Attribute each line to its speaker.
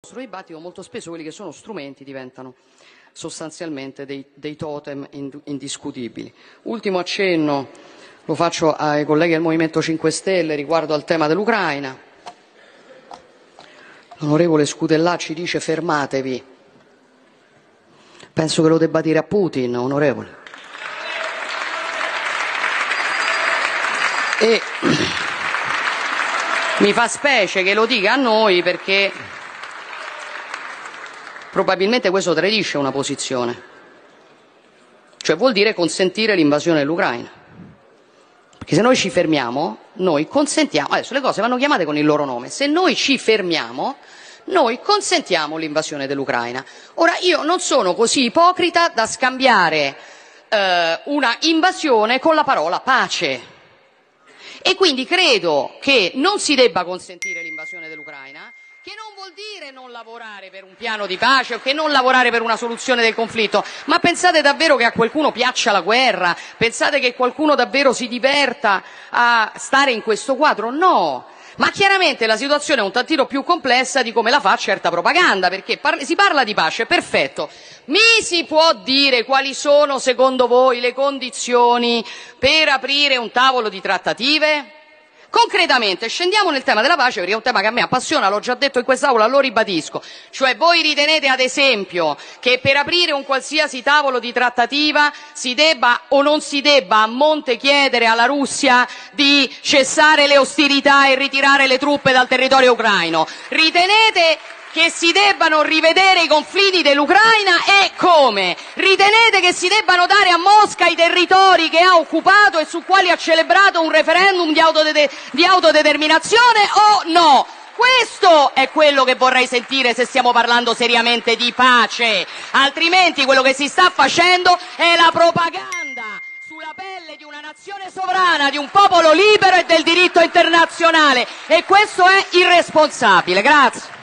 Speaker 1: nostro dibattito molto spesso quelli che sono strumenti diventano sostanzialmente dei totem indiscutibili. Ultimo accenno lo faccio ai colleghi del Movimento 5 Stelle riguardo al tema dell'Ucraina. L'onorevole Scutellà ci dice fermatevi. Penso che lo debba dire a Putin, onorevole. E mi fa specie che lo dica a noi perché probabilmente questo tradisce una posizione, cioè vuol dire consentire l'invasione dell'Ucraina, perché se noi ci fermiamo, noi consentiamo, adesso le cose vanno chiamate con il loro nome, se noi ci fermiamo, noi consentiamo l'invasione dell'Ucraina. Ora io non sono così ipocrita da scambiare una invasione con la parola pace. E quindi credo che non si debba consentire l'invasione dell'Ucraina, che non vuol dire non lavorare per un piano di pace o che non lavorare per una soluzione del conflitto, ma pensate davvero che a qualcuno piaccia la guerra? Pensate che qualcuno davvero si diverta a stare in questo quadro? No! Ma chiaramente la situazione è un tantino più complessa di come la fa certa propaganda, perché si parla di pace, perfetto. Mi si può dire quali sono secondo voi le condizioni per aprire un tavolo di trattative? Concretamente, scendiamo nel tema della pace perché è un tema che a me appassiona, l'ho già detto in quest'Aula, lo ribadisco. Cioè voi ritenete ad esempio che per aprire un qualsiasi tavolo di trattativa si debba o non si debba a monte chiedere alla Russia di cessare le ostilità e ritirare le truppe dal territorio ucraino? Ritenete che si debbano rivedere i confini dell'Ucraina e come? Ritenete che si debbano dare a Mosca i territori che ha occupato e su quali ha celebrato un referendum di autodeterminazione o no? Questo è quello che vorrei sentire se stiamo parlando seriamente di pace, altrimenti quello che si sta facendo è la propaganda sulla pelle di una nazione sovrana, di un popolo libero e del diritto internazionale e questo è irresponsabile. Grazie.